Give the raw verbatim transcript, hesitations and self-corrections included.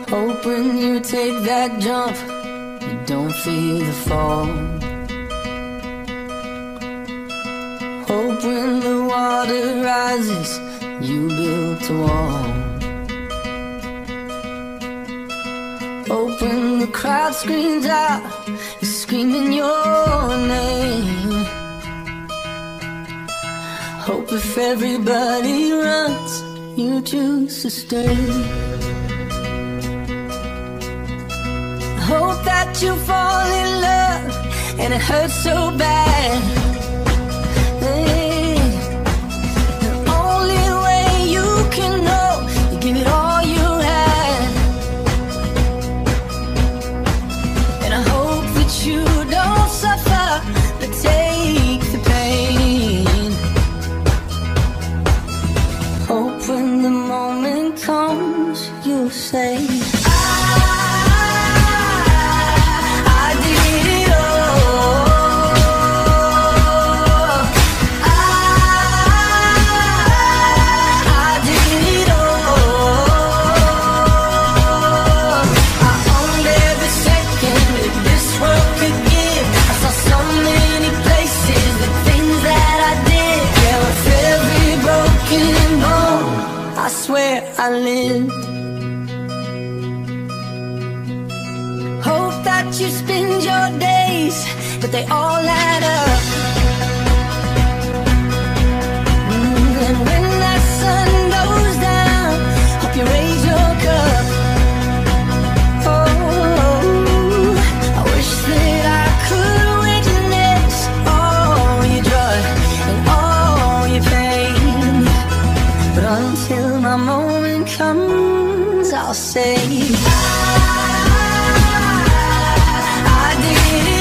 Hope when you take that jump, you don't feel the fall. Hope when the water rises, you built a wall. Hope when the crowd screams out, you're screaming your name. Hope if everybody runs, you choose to stay. Hope that you fall in love and it hurts so bad. Hey, the only way you can know, you give it all you had. And I hope that you don't suffer, but take the pain. Hope when the moment comes, you'll say, I swear I live. Hope that you spend your days, but they all add up. And when that sun goes down, hope you raise your cup. Oh, I wish that I could witness all your joy and all your pain, but until my moment comes, I'll say I, I did it.